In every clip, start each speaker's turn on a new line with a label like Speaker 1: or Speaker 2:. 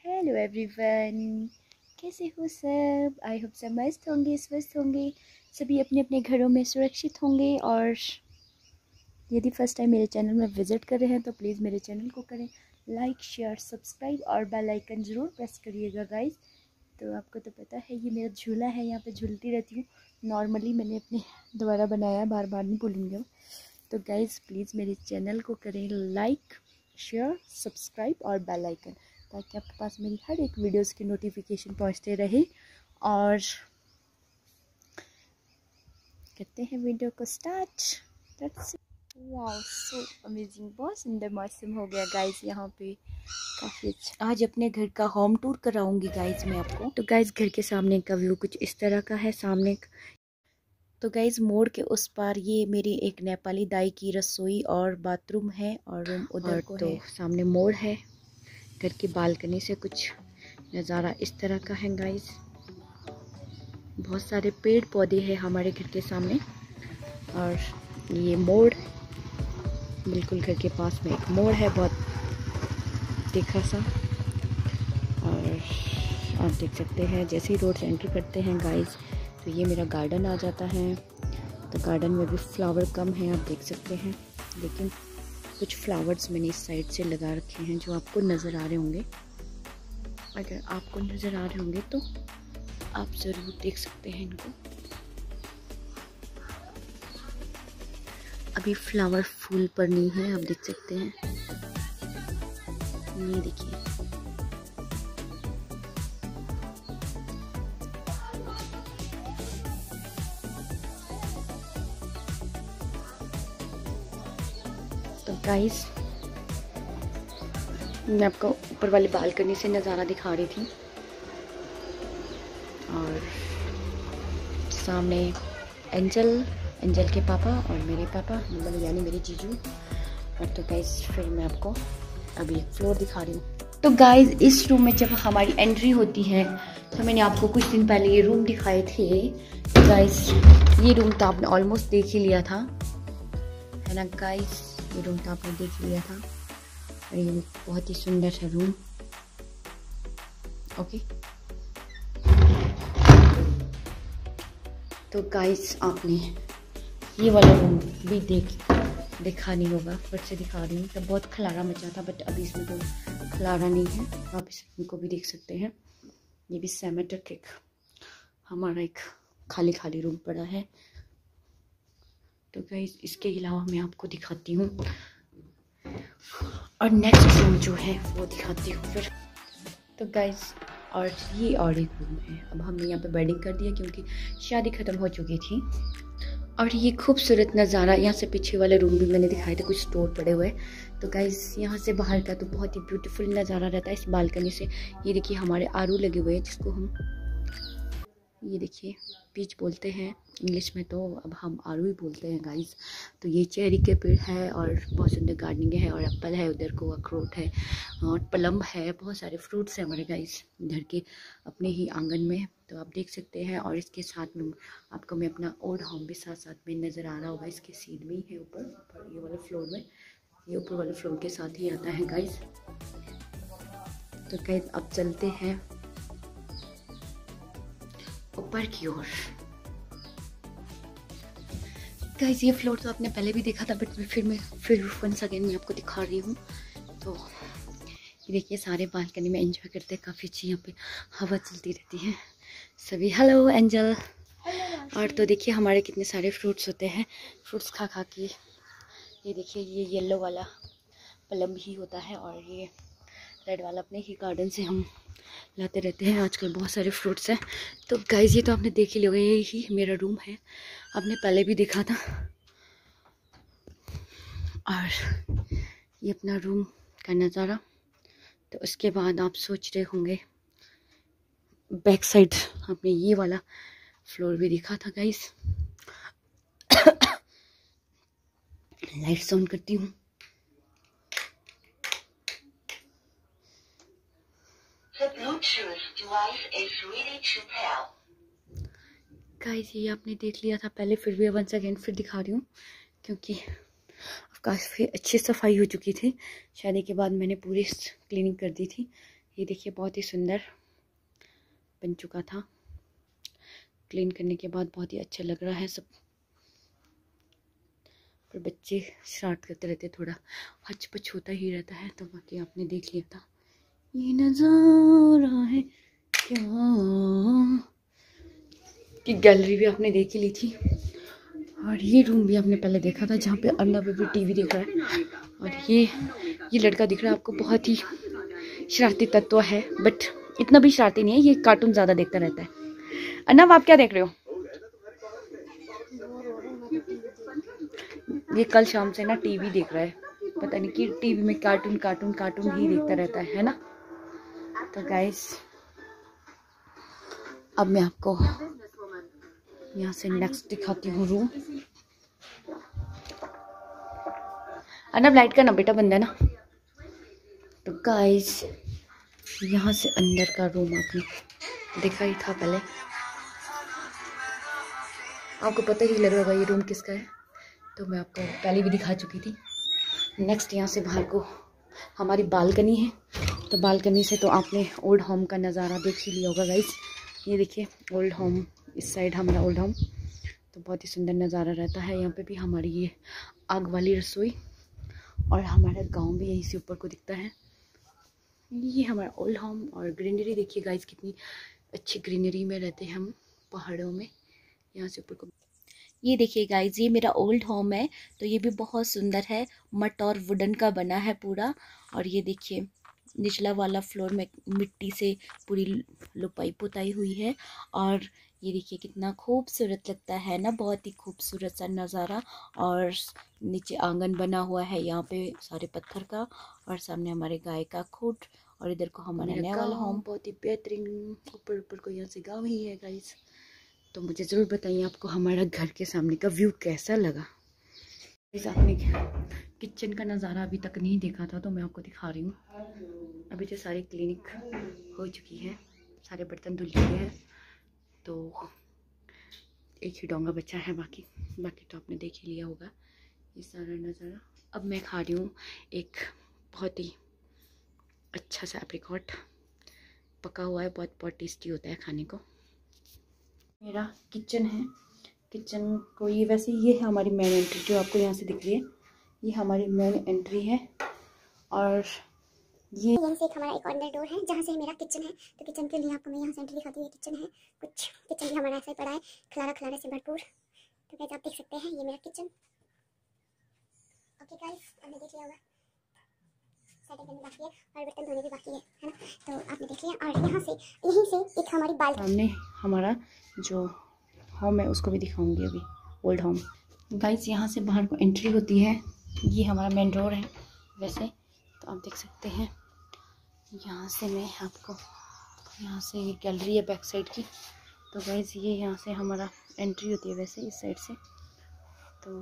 Speaker 1: Hello everyone, कैसे हो सब? आई होप सब मस्त होंगे, स्वस्थ होंगे, सभी अपने अपने घरों में सुरक्षित होंगे। और यदि फर्स्ट टाइम मेरे चैनल में विज़िट कर रहे हैं तो प्लीज़ मेरे चैनल को करें लाइक, शेयर, सब्सक्राइब और बेल आइकन ज़रूर प्रेस करिएगा गाइस। तो आपको तो पता है ये मेरा झूला है, यहाँ पे झूलती रहती हूँ। नॉर्मली मैंने अपने दोबारा बनाया, बार बार नहीं भूलूँगी। तो गाइस प्लीज़ मेरे चैनल को करें लाइक, शेयर, सब्सक्राइब और बेल आइकन, ताकि आपके पास मेरी हर एक वीडियोस की नोटिफिकेशन पहुंचते रहे। और करते हैं वीडियो को स्टार्ट। वाओ, सो अमेजिंग, बहुत सुंदर मौसम हो गया गाइस यहाँ पे, काफ़ी अच्छा। आज अपने घर का होम टूर कराऊंगी गाइस मैं आपको। तो गाइस घर के सामने का व्यू कुछ इस तरह का है। सामने तो गाइस मोड़ के उस पार ये मेरी एक नेपाली दाई की रसोई और बाथरूम है, और रूम उधर को तो है। सामने मोड़ है। घर की बालकनी से कुछ नज़ारा इस तरह का है गाइस। बहुत सारे पेड़ पौधे हैं हमारे घर के सामने, और ये मोड़ बिल्कुल घर के पास में एक मोड़ है, बहुत तीखा सा। और आप देख सकते हैं जैसे ही रोड से एंटर करते हैं गाइस तो ये मेरा गार्डन आ जाता है। तो गार्डन में भी फ्लावर कम है, आप देख सकते हैं, लेकिन कुछ फ्लावर्स मैंने इस साइड से लगा रखे हैं जो आपको नज़र आ रहे होंगे। अगर आपको नज़र आ रहे होंगे तो आप ज़रूर देख सकते हैं इनको। अभी फ्लावर फूल पर नहीं है, आप देख सकते हैं। ये देखिए, तो गाइस मैं आपको ऊपर वाली बालकनी से नज़ारा दिखा रही थी, और सामने एंजल के पापा और मेरे पापा, मतलब यानी मेरे जीजू। और तो गाइस फिर मैं आपको अभी एक फ्लोर दिखा रही हूँ। तो गाइस इस रूम में जब हमारी एंट्री होती है तो मैंने आपको कुछ दिन पहले ये रूम दिखाए थे। तो गाइस ये रूम तो आपने ऑलमोस्ट देख ही लिया था, है ना गाइस? ये रूम तो आपने देख लिया था, और ये बहुत ही सुंदर है रूम। ओके, तो गाइस आपने ये वाला रूम भी देखा नहीं होगा, फिर से दिखा रही हूँ। तब बहुत खलारा मचा था, बट अभी इसमें कोई खलारा नहीं है। आप इस रूम को भी देख सकते हैं। ये भी सेमेटिक एक हमारा एक खाली रूम पड़ा है। तो गाइस इसके अलावा मैं आपको दिखाती हूँ, और नेक्स्ट रूम जो है वो दिखाती हूँ फिर। तो गाइस और ये और एक रूम है। अब हमने यहाँ पे बेडिंग कर दिया क्योंकि शादी ख़त्म हो चुकी थी। और ये खूबसूरत नज़ारा, यहाँ से पीछे वाले रूम भी मैंने दिखाए थे, कुछ स्टोर पड़े हुए। तो गाइस यहाँ से बाहर का तो बहुत ही ब्यूटीफुल नज़ारा रहता है इस बालकनी से। ये देखिए हमारे आरू लगे हुए हैं, जिसको हम ये देखिए पीच बोलते हैं इंग्लिश में, तो अब हम आरू ही बोलते हैं गाइस। तो ये चेरी के पेड़ है, और बहुत सुंदर गार्डनिंग है, और एप्पल है, उधर को अखरोट है, और प्लम है, बहुत सारे फ्रूट्स हैं हमारे गाइस घर के अपने ही आंगन में। तो आप देख सकते हैं। और इसके साथ में आपको मैं अपना ओल्ड होम भी साथ साथ में नज़र आ रहा होगा। इसके सीट में ही है ऊपर ये वाले फ्लोर में, ये ऊपर वाले फ्लोर के साथ ही आता है गाइस। तो गाइस अब चलते हैं ऊपर की ओर। गाइस ये फ्लोर तो आपने पहले भी देखा था, बट फिर वंस अगेन मैं आपको दिखा रही हूँ। तो ये देखिए सारे बालकनी में एंजॉय करते हैं, काफ़ी अच्छी यहाँ पे हवा चलती रहती है। सभी हेलो एंजल। और तो देखिए हमारे कितने सारे फ्रूट्स होते हैं, फ्रूट्स खा खा के। ये देखिए ये येलो वाला प्लम ही होता है, और ये रेड वाला अपने ही गार्डन से हम लाते रहते हैं। आजकल बहुत सारे फ्रूट्स हैं। तो गाइस ये तो आपने देख ही लिया, ये ही मेरा रूम है, आपने पहले भी देखा था। और ये अपना रूम का नज़ारा। तो उसके बाद आप सोच रहे होंगे बैक साइड आपने ये वाला फ्लोर भी दिखा था गाइस। लाइट्स ऑन करती हूँ। गाइस ये आपने देख लिया था पहले, फिर भी वंस अगेन फिर दिखा रही हूँ, क्योंकि काफ़ी अच्छी सफाई हो चुकी थी। शादी के बाद मैंने पूरी क्लीनिंग कर दी थी। ये देखिए बहुत ही सुंदर बन चुका था। क्लीन करने के बाद बहुत ही अच्छा लग रहा है सब। पर बच्चे शरारत करते रहते, थोड़ा हचपच होता ही रहता है। तो बाकी आपने देख लिया था। ये नज़ारा है क्या कि गैलरी भी आपने देख ही ली थी, और ये रूम भी आपने पहले देखा था जहाँ पे अर्नब भी टीवी देख रहा है। और ये लड़का दिख रहा है आपको, बहुत ही शरारती तत्व है, बट इतना भी शरारती नहीं है, ये कार्टून ज़्यादा देखता रहता है। अर्नब आप क्या देख रहे हो? ये कल शाम से ना टीवी देख रहा है, पता नहीं कि टीवी में कार्टून कार्टून कार्टून ही देखता रहता है ना। तो गाइस अब मैं आपको यहाँ से नेक्स्ट दिखाती हूँ रूम। अर्नब लाइट का ना बेटा बंद है ना। तो गाइस यहाँ से अंदर का रूम आपने देखा ही था पहले, आपको पता ही लग रहा होगा ये रूम किसका है, तो मैं आपको पहले भी दिखा चुकी थी। नेक्स्ट यहाँ से बाहर को हमारी बालकनी है, तो बालकनी से तो आपने ओल्ड होम का नज़ारा देख ही लिया होगा गाइस। ये देखिए ओल्ड होम, इस साइड हमारा ओल्ड होम, तो बहुत ही सुंदर नज़ारा रहता है। यहाँ पे भी हमारी ये आग वाली रसोई, और हमारा गांव भी यहीं से ऊपर को दिखता है। ये हमारा ओल्ड होम, और ग्रीनरी देखिए गाइस कितनी अच्छी ग्रीनरी में रहते हैं हम पहाड़ों में। यहाँ से ऊपर को ये देखिए गाइस, ये मेरा ओल्ड होम है, तो ये भी बहुत सुंदर है, मट और वुडन का बना है पूरा। और ये देखिए निचला वाला फ्लोर में मिट्टी से पूरी लुपाई पुताई हुई है, और ये देखिए कितना खूबसूरत लगता है ना, बहुत ही खूबसूरत सा नज़ारा। और नीचे आंगन बना हुआ है यहाँ पे सारे पत्थर का, और सामने हमारे गाय का खूट, और इधर को हमारा नया वाला होम, बहुत ही बेहतरीन। ऊपर ऊपर को यहाँ से गाँव ही है गाइस। तो मुझे ज़रूर बताइए आपको हमारा घर के सामने का व्यू कैसा लगा। गाइस आपने किचन का नज़ारा अभी तक नहीं देखा था, तो मैं आपको दिखा रही हूँ। अभी तो सारी क्लीनिक हो चुकी है, सारे बर्तन धुल चुके हैं, तो एक ही डोंगा बचा है, बाकी तो आपने देख ही लिया होगा ये सारा नज़ारा। अब मैं खा रही हूँ एक बहुत ही अच्छा सा एप्रिकॉट, पका हुआ है, बहुत टेस्टी होता है खाने को। मेरा किचन है, किचन को ये वैसे ये है हमारी मेन एंट्री जो आपको यहाँ से दिख रही है, ये हमारी मेन एंट्री है। और ये
Speaker 2: यहाँ से एक हमारा एक अंदर डोर है जहाँ से मेरा किचन है। तो किचन के लिए आपको मैं यहाँ से एंट्री दिखाती हूँ। किचन है, कुछ किचन भी हमारा ऐसा ही पड़ा है, खलारा से भरपूर। तो गाइस आप देख सकते हैं ये मेरा किचन। ओके गाइस आपने देख लिया होगा, सेटिंग करनी बाकी है और बर्तन धोने भी बाकी है ना। तो आपने देख लिया, और यहाँ से यहीं से एक हमारी बालकनी,
Speaker 1: सामने हमारा जो होम है उसको भी दिखाऊंगी अभी, ओल्ड होम। गाइस यहाँ से बाहर को एंट्री होती है, ये हमारा मेन डोर है वैसे, तो आप देख सकते हैं। यहाँ से मैं आपको, यहाँ से ये गैलरी है बैक साइड की, तो गाइस ये यहाँ से हमारा एंट्री होती है वैसे इस साइड से, तो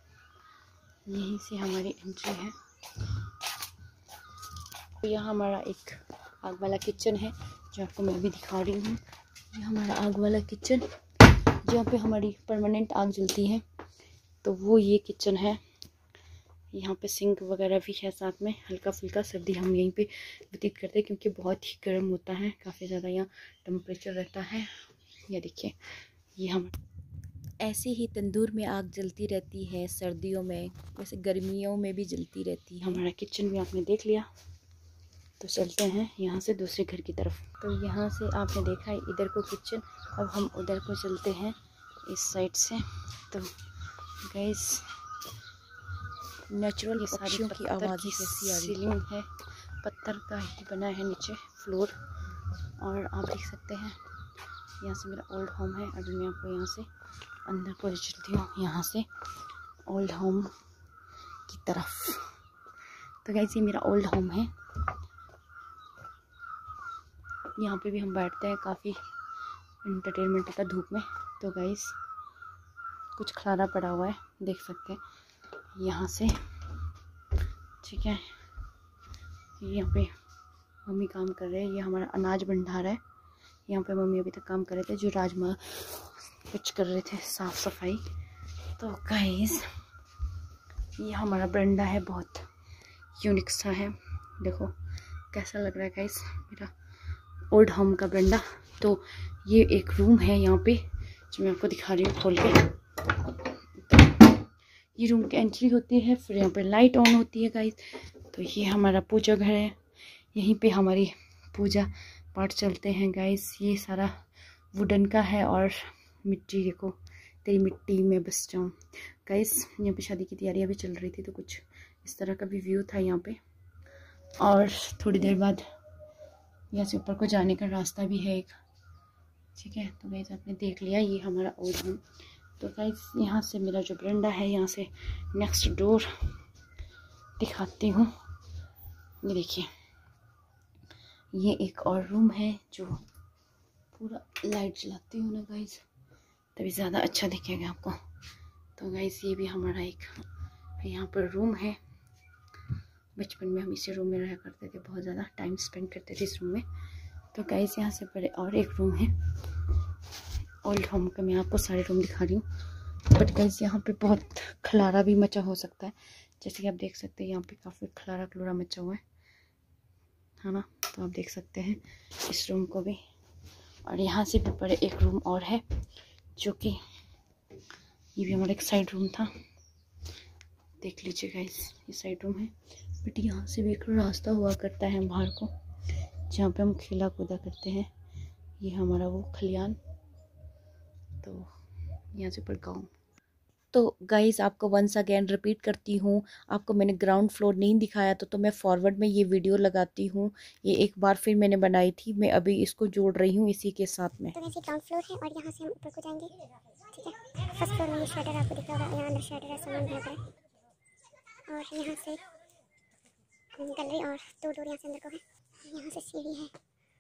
Speaker 1: यहीं से हमारी एंट्री है। तो यहाँ हमारा एक आग वाला किचन है जो आपको मैं भी दिखा रही हूँ। ये हमारा आग वाला किचन जहाँ पे हमारी परमानेंट आग जलती है, तो वो ये किचन है। यहाँ पे सिंक वगैरह भी है साथ में। हल्का फुल्का सर्दी हम यहीं पे व्यतीत करते हैं क्योंकि बहुत ही गर्म होता है, काफ़ी ज़्यादा यहाँ टेम्परेचर रहता है। ये देखिए ये हम ऐसे ही तंदूर में आग जलती रहती है सर्दियों में, वैसे गर्मियों में भी जलती रहती है। हमारा किचन भी आपने देख लिया, तो चलते हैं यहाँ से दूसरे घर की तरफ। तो यहाँ से आपने देखा है इधर को किचन, अब हम उधर को चलते हैं इस साइड से। तो गाइस नेचुरल पक्षियों की आवाज़ें कैसी आ रही है, पत्थर का ही बना है नीचे फ्लोर, और आप देख सकते हैं यहाँ से मेरा ओल्ड होम है। अभी मैं आपको यहाँ से अंदर को चलती हूँ, यहाँ से ओल्ड होम की तरफ। तो गाइस ये मेरा ओल्ड होम है, यहाँ पे भी हम बैठते हैं, काफ़ी इंटरटेनमेंट होता है धूप में। तो गाइस कुछ खलारा पड़ा हुआ है, देख सकते हैं यहाँ से, ठीक है। यहाँ पे मम्मी काम कर रहे हैं, ये हमारा अनाज भंडार है। यहाँ पे मम्मी अभी तक काम कर रहे थे, जो राजमा कुछ कर रहे थे साफ़ सफाई। तो गाइस ये हमारा बरंडा है, बहुत यूनिक सा है, देखो कैसा लग रहा है गाइस मेरा ओल्ड होम का बरंडा। तो ये एक रूम है यहाँ पे जो मैं आपको दिखा रही हूँ खोल के। तो ये रूम की एंट्री होती है, फिर यहाँ पे लाइट ऑन होती है गाइस। तो ये हमारा पूजा घर है, यहीं पे हमारी पूजा पाठ चलते हैं गाइस। ये सारा वुडन का है और मिट्टी, देखो तेरी मिट्टी में बस जाऊँ गाइस। यहाँ पे शादी की तैयारियां भी चल रही थी, तो कुछ इस तरह का भी व्यू था यहाँ पे। और थोड़ी देर बाद यहाँ से ऊपर को जाने का रास्ता भी है एक, ठीक है। तो गाइस आपने देख लिया ये हमारा ओल्ड होम। तो गाइस यहाँ से मेरा जो बरंडा है, यहाँ से नेक्स्ट डोर दिखाती हूँ। ये देखिए, ये एक और रूम है जो पूरा लाइट जलाती हूँ ना गाइस, तभी ज़्यादा अच्छा दिखेगा आपको। तो गाइस ये भी हमारा एक यहाँ पर रूम है। बचपन में हम इसी रूम में रहा करते थे, बहुत ज़्यादा टाइम स्पेंड करते थे इस रूम में। तो गाइस यहाँ से बड़े और एक रूम है ओल्ड होम का, मैं आपको सारे रूम दिखा रही हूँ। बट गाइस यहाँ पे बहुत खलारा भी मचा हो सकता है, जैसे कि आप देख सकते हैं यहाँ पे काफ़ी खलारा खलूरा मचा हुआ है ना। तो आप देख सकते हैं इस रूम को भी। और यहाँ से भी बड़े एक रूम और है, जो कि ये भी हमारा एक साइड रूम था, देख लीजिए गाइस ये साइड रूम है। बट यहाँ से भी एक रास्ता हुआ करता है बाहर को, जहाँ पे हम खेला कूदा करते हैं। ये हमारा वो खलियान, तो यहाँ से ऊपर गाँव। तो गाइस आपको वंस अगेन रिपीट करती हूँ, आपको मैंने ग्राउंड फ्लोर नहीं दिखाया तो मैं फॉरवर्ड में ये वीडियो लगाती हूँ। ये एक बार फिर मैंने बनाई थी, मैं अभी इसको जोड़ रही हूँ इसी के साथ में।
Speaker 2: तो वैसे ग्राउंड फ्लोर है और यहाँ से हम ऊपर को जाएंगे, ठीक है। फर्स्ट फ्लोर में ये शटर आपको दिख रहा होगा, यहाँ अंदर शटर है, सामान भर है। और यहाँ से गैलरी और दो डोर यहाँ से अंदर को है। यहाँ से सीढ़ी है।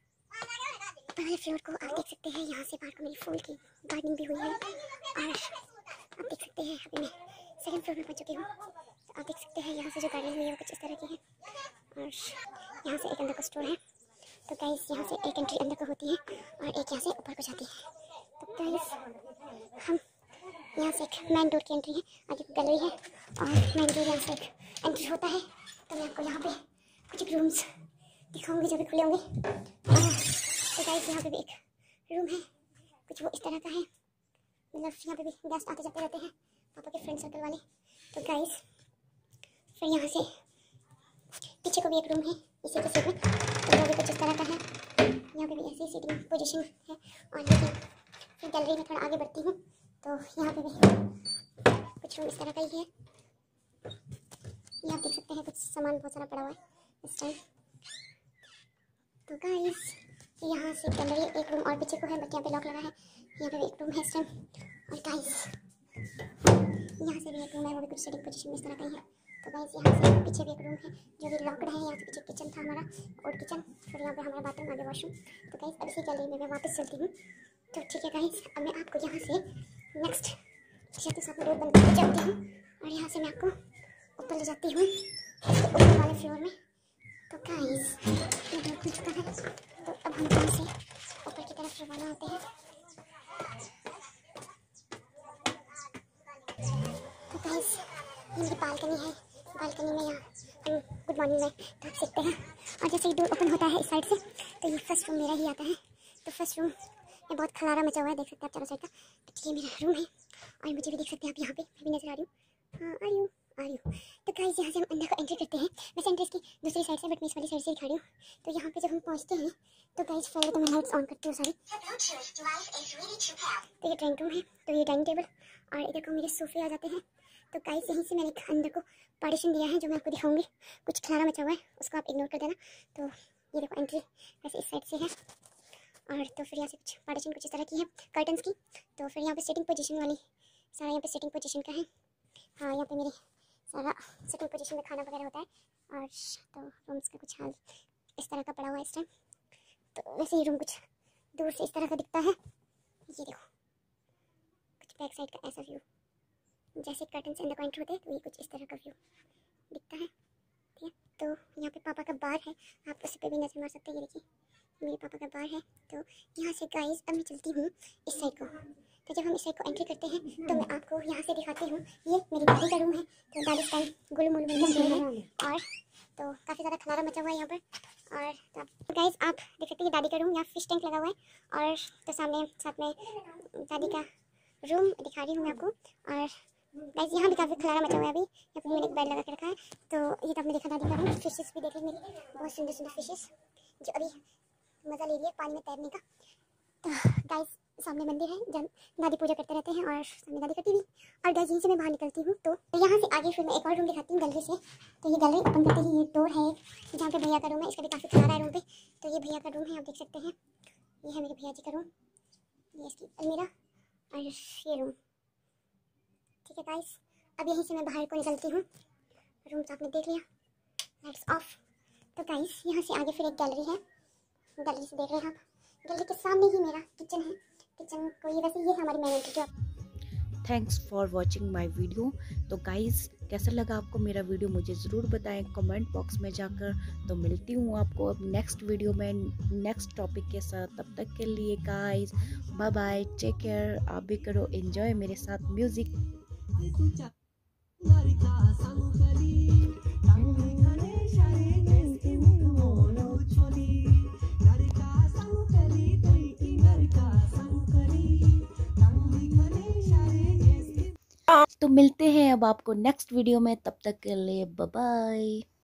Speaker 2: पहले फ्लोर को आप देख सकते हैं, यहाँ से बाहर को मेरी फूल की गार्डनिंग भी हुई है। और आप देख सकते हैं अभी मैं सेकंड फ्लोर में पहुँच चुकी हूँ। तो आप देख सकते हैं यहाँ से जो गार्डनिंग हुई है वो कुछ इस तरह की है। और यहाँ से एक अंदर का स्टोर है। तो गाइस यहाँ से एक एंट्री अंदर को होती है और एक यहाँ से ऊपर को जाती है। तो गाइस हम यहाँ से एक मेन डोर की एंट्री है, आगे गैलरी है और मेन डोर यहाँ से एक एंट्री होता है। तो मैं आपको यहाँ पे कुछ रूम्स दिखाऊंगी जो भी खुले होंगे। तो गाइस यहाँ पे भी एक रूम है, कुछ वो इस तरह का है, मतलब यहाँ पे भी गेस्ट आते जाते रहते हैं, पापा के फ्रेंड सर्कल वाले। तो गाइस फिर यहाँ से पीछे को भी एक रूम है इसी के साइड में, तो वो भी कुछ इस तरह का है। यहाँ पे भी ऐसी सीटिंग पोजीशन है। और लेकिन फिर गैलरी में थोड़ा आगे बढ़ती हूँ तो यहाँ पे भी कुछ रूम इस तरह का ही है। ये आप देख सकते हैं कुछ सामान बहुत सारा पड़ा हुआ है इस टाइम। तो गाइस यहाँ से गैलरी एक रूम और पीछे को है, बट यहाँ पे लॉक लगा है। यहाँ पे भी एक रूम है इस टाइम। और गाइस यहाँ से भी एक रूम है, वो भी कुछ सीटिंग पोजीशन में इस तरह का ही है। तो गाइस यहाँ से पीछे भी एक रूम है जो भी लॉक्ड है। यहाँ से पीछे किचन था हमारा, और किचन, फिर यहाँ पे हमारा बाथरूम, आगे वॉशरूम। तो गाइस अब इसी गैलरी में मैं वापस चलती हूँ। तो ठीक है गाइस, अब मैं आपको यहाँ से नेक्स्ट छत के साथ रोड बंद करके जाती हूँ और यहाँ से मैं आपको ऊपर ले जाती हूँ ऊपर वाले फ्लोर में। तो गाइस मैं डोर खुल चुका है, तो अब हम यहाँ से ऊपर की तरफ रवाना होते हैं। तो गाइस ये मेरी बालकनी है, बालकनी में यहाँ हम गुड मॉर्निंग में देख सकते हैं। और जैसे ही डोर ओपन होता है इस साइड से, तो ये फर्स्ट रूम मेरा ही आता है। तो फर्स्ट रूम में बहुत खलारा मचा हुआ है, देख सकते हैं आप चारों साइड का। तो ये मेरा रूम है और मुझे भी देख सकते हैं आप यहाँ पे, मैं भी नजर आ रही हूँ। हाँ आ रही हूँ। तो गाइस यहाँ से हम अंदर को एंट्री करते हैं। वैसे एंट्री की दूसरी साइड से, बट मैं इस वाली साइड से दिखा रही हूँ। तो यहाँ पे जब हम पहुँचते हैं तो गाइस पहले तो मैं लाइट्स ऑन करती हूँ सारी। तो ये ड्राइंग रूम है, तो ये डाइनिंग टेबल और इधर को मेरे सोफे आ जाते हैं। तो गाइस यहीं से मैंने अंदर को पार्टीशन दिया है जो मैं आपको दिखाऊंगी। कुछ खलारा मचा हुआ है, उसको आप इग्नोर कर देना। तो ये देखो एंट्री वैसे इस साइड से है। और तो फिर यहाँ से कुछ पार्टीशन कुछ इस तरह की है कर्टन्स की। तो फिर यहाँ पे सिटिंग पोजीशन वाली सारा यहाँ पे सिटिंग पोजीशन का है। हाँ यहाँ पे मेरे सारा सिटिंग पोजीशन में खाना वगैरह होता है। और तो रूम्स का कुछ हाल इस तरह का पड़ा हुआ है इस टाइम। तो वैसे ही रूम कुछ दूर से इस तरह का दिखता है। ये देखो कुछ बैक साइड का ऐसा व्यू, जैसे कर्टन से अंदर को एंटर होते हैं तो ये कुछ इस तरह का व्यू दिखता है, ठीक है। तो यहाँ पे पापा का बार है, आप उस पर भी नजर मार सकते हैं। ये देखिए मेरे पापा का बार है। तो यहाँ से गाइस अब मैं चलती हूँ इस साइड को। तो जब हम इस साइड को एंट्री करते हैं तो मैं आपको यहाँ से दिखाती हूँ। ये मेरी दादी का रूम है। तो दादी इस टाइम गुलू मुलू बन गए हैं और तो काफ़ी ज़्यादा खलारा मचा हुआ है यहाँ पर। और तो गाइस आप देख सकते हैं दादी का रूम, यहाँ फिश टैंक लगा हुआ है। और तो सामने साथ में दादी का रूम दिखा रही हूँ मैं आपको। और गाइस यहाँ भी काफ़ी खलारा मचा हुआ है। अभी यहाँ पर मैंने एक बेड लगा के रखा है। तो ये तो आपने देखा दादी का रूम। फिशेस भी देख रही मेरी, बहुत सुंदर सुंदर फिशेस जो अभी मज़ा ले रही है पानी में तैरने का। तो गाइस सामने मंदिर है जहाँ दादी पूजा करते रहते हैं और सामने दादी करती भी। और गाइस यहीं से मैं बाहर निकलती हूँ। तो यहाँ से आगे फिर मैं एक और रूम दिखाती हूँ गैलरी से। तो ये गैलरी ओपन करते ही ये डोर है जहाँ पे भैया का रूम है। इसका भी काफ़ी खलारा है रूम पे। तो ये भैया का रूम है, आप देख सकते हैं। ये है मेरे भैया जी का रूम, ये इसकी अलमीरा और ये रूम। ठीक है गाइस, अब यहीं से मैं बाहर को निकलती हूँ। रूम तो आपने देख लिया, लाइट्स ऑफ। तो गाइस यहाँ से आगे फिर एक गैलरी है, गैलरी से देख रहे हैं आप। गैलरी के सामने ही मेरा किचन है। किचन को ये वैसे ये है हमारी मेन एंट्री जो
Speaker 1: thanks for watching my video. तो गाइज़ कैसा लगा आपको मेरा वीडियो मुझे ज़रूर बताएं कमेंट बॉक्स में जाकर। तो मिलती हूँ आपको अब नेक्स्ट वीडियो में नेक्स्ट टॉपिक के साथ। तब तक के लिए guys bye bye, take care. आप भी करो एंजॉय मेरे साथ म्यूज़िक। तो मिलते हैं अब आपको नेक्स्ट वीडियो में, तब तक के लिए बाय बाय।